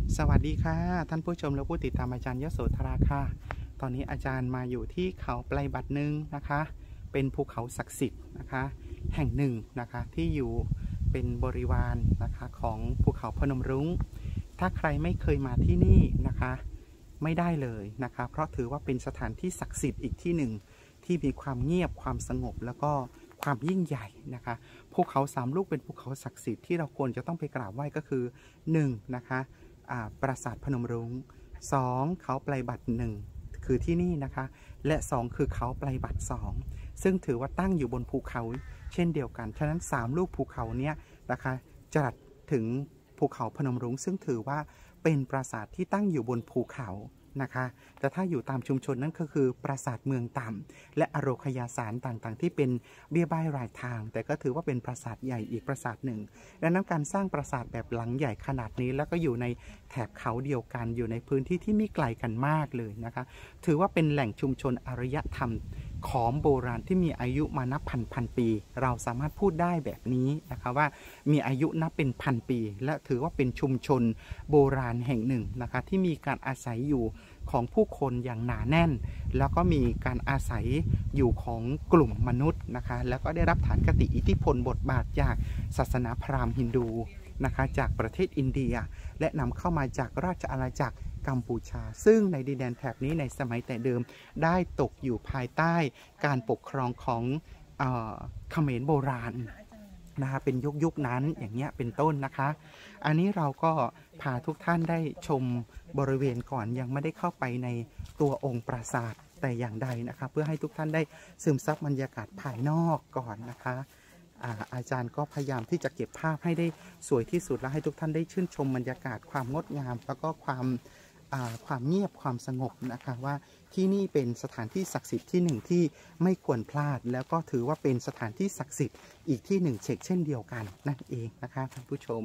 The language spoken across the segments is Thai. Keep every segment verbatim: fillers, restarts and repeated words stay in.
สวัสดีค่ะท่านผู้ชมและผู้ติดตามอาจารย์ยโสธราค่ะตอนนี้อาจารย์มาอยู่ที่เขาไพรบัตรหนึ่งนะคะเป็นภูเขาศักดิ์สิทธิ์นะคะแห่งหนึ่งนะคะที่อยู่เป็นบริวารนะคะของภูเขาพนมรุ้งถ้าใครไม่เคยมาที่นี่นะคะไม่ได้เลยนะคะเพราะถือว่าเป็นสถานที่ศักดิ์สิทธิ์อีกที่หนึ่งที่มีความเงียบความสงบแล้วก็ความยิ่งใหญ่นะคะภูเขาสามลูกเป็นภูเขาศักดิ์สิทธิ์ที่เราควรจะต้องไปกราบไหว้ก็คือหนึ่งนะคะปราสาทพนมรุ้งสองเขาไพรบัตรหนึ่งคือที่นี่นะคะและสองคือเขาไพรบัตรสองซึ่งถือว่าตั้งอยู่บนภูเขาเช่นเดียวกันฉะนั้นสามลูกภูเขาเนี้ยนะคะจัดถึงภูเขาพนมรุ้งซึ่งถือว่าเป็นปราสาทที่ตั้งอยู่บนภูเขานะคะแต่ถ้าอยู่ตามชุมชนนั่นก็คือปราสาทเมืองต่ำและอโรคยาสารต่างๆที่เป็นเบี้ยบ้ายรายทางแต่ก็ถือว่าเป็นปราสาทใหญ่อีกปราสาทหนึ่งดังนั้นการสร้างปราสาทแบบหลังใหญ่ขนาดนี้แล้วก็อยู่ในแถบเขาเดียวกันอยู่ในพื้นที่ที่ไม่ไกลกันมากเลยนะคะถือว่าเป็นแหล่งชุมชนอารยธรรมของโบราณที่มีอายุมานับพันพันปีเราสามารถพูดได้แบบนี้นะคะว่ามีอายุนับเป็นพันปีและถือว่าเป็นชุมชนโบราณแห่งหนึ่งนะคะที่มีการอาศัยอยู่ของผู้คนอย่างหนาแน่นแล้วก็มีการอาศัยอยู่ของกลุ่มมนุษย์นะคะแล้วก็ได้รับฐานคติอิทธิพลบทบาทจากศาสนาพราหมณ์ฮินดูนะคะจากประเทศอินเดียและนำเข้ามาจากราชอาณาจักรกัมพูชาซึ่งในดินแดนแถบนี้ในสมัยแต่เดิมได้ตกอยู่ภายใต้การปกครองของเขมรโบราณนะคะเป็นยุคยุคนั้นอย่างเงี้ยเป็นต้นนะคะอันนี้เราก็พาทุกท่านได้ชมบริเวณก่อนยังไม่ได้เข้าไปในตัวองค์ปราสาทแต่อย่างใดนะคะเพื่อให้ทุกท่านได้ซึมซับบรรยากาศภายนอกก่อนนะคะอาอาจารย์ก็พยายามที่จะเก็บภาพให้ได้สวยที่สุดและให้ทุกท่านได้ชื่นชมบรรยากาศความงดงามแล้วก็ความความเงียบความสงบนะคะว่าที่นี่เป็นสถานที่ศักดิ์สิทธิ์ที่หนึ่งที่ไม่ควรพลาดแล้วก็ถือว่าเป็นสถานที่ศักดิ์สิทธิ์อีกที่หนึ่งเช่นเดียวกันนั่นเองนะคะท่านผู้ชม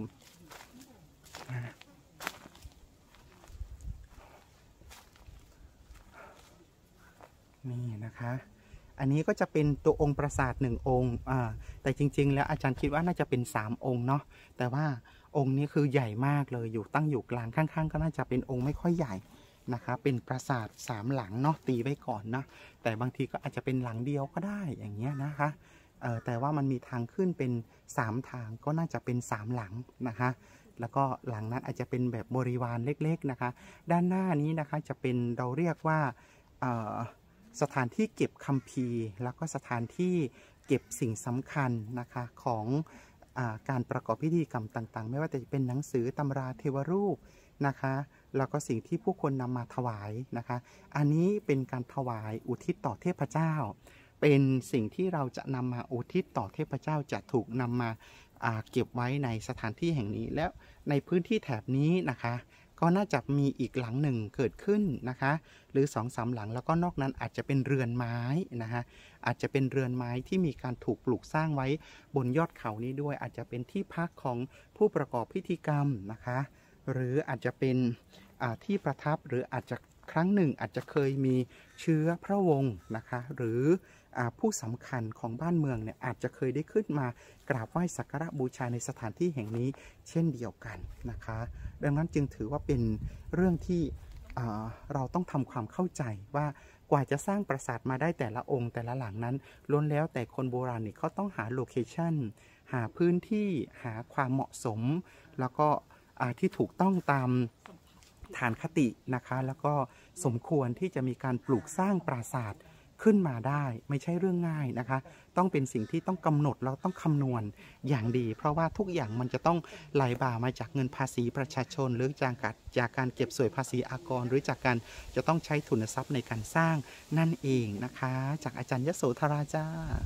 นี่นะคะอันนี้ก็จะเป็นตัวองค์ปราสาทหนึ่งองค์อ่าแต่จริงๆแล้วอาจารย์คิดว่าน่าจะเป็นสามองค์เนาะแต่ว่าองค์นี้คือใหญ่มากเลยอยู่ตั้งอยู่กลางข้างๆก็น่าจะเป็นองค์ไม่ค่อยใหญ่นะคะเป็นปราสาทสามหลังเนาะตีไว้ก่อนนะแต่บางทีก็อาจจะเป็นหลังเดียวก็ได้อย่างเงี้ยนะคะเออแต่ว่ามันมีทางขึ้นเป็นสามทางก็น่าจะเป็นสามหลังนะคะแล้วก็หลังนั้นอาจจะเป็นแบบบริวารเล็กๆนะคะด้านหน้านี้นะคะจะเป็นเราเรียกว่าสถานที่เก็บคัมภีร์แล้วก็สถานที่เก็บสิ่งสำคัญนะคะของอาการประกอบพิธีกรรมต่างๆไม่ว่าจะเป็นหนังสือตำราเทวรูปนะคะแล้วก็สิ่งที่ผู้คนนำมาถวายนะคะอันนี้เป็นการถวายอุทิศต่อเทพเจ้าเป็นสิ่งที่เราจะนำมาอุทิศต่อเทพเจ้าจะถูกนำมาเก็บไว้ในสถานที่แห่งนี้แล้วในพื้นที่แถบนี้นะคะก็น่าจะมีอีกหลังหนึ่งเกิดขึ้นนะคะหรือสองสามหลังแล้วก็นอกนั้นอาจจะเป็นเรือนไม้นะคะอาจจะเป็นเรือนไม้ที่มีการถูกปลูกสร้างไว้บนยอดเขานี้ด้วยอาจจะเป็นที่พักของผู้ประกอบพิธีกรรมนะคะหรืออาจจะเป็นที่ประทับหรืออาจจะครั้งหนึ่งอาจจะเคยมีเชื้อพระวงศ์นะคะหรือผู้สำคัญของบ้านเมืองเนี่ยอาจจะเคยได้ขึ้นมากราบไหว้สักการะบูชาในสถานที่แห่งนี้เช่นเดียวกันนะคะดังนั้นจึงถือว่าเป็นเรื่องที่เราต้องทำความเข้าใจว่ากว่าจะสร้างปราสาทมาได้แต่ละองค์แต่ละหลังนั้นล้วนแล้วแต่คนโบราณนี่เขาต้องหาโลเคชั่นหาพื้นที่หาความเหมาะสมแล้วก็ที่ถูกต้องตามฐานคตินะคะแล้วก็สมควรที่จะมีการปลูกสร้างปราสาทขึ้นมาได้ไม่ใช่เรื่องง่ายนะคะต้องเป็นสิ่งที่ต้องกำหนดเราต้องคำนวณอย่างดีเพราะว่าทุกอย่างมันจะต้องไหลบ่ามาจากเงินภาษีประชาชนหรือจากการจากการเก็บสวยภาษีอากรหรือจากการจะต้องใช้ทุนทรัพย์ในการสร้างนั่นเองนะคะจากอาจารย์ยโสธราจ้า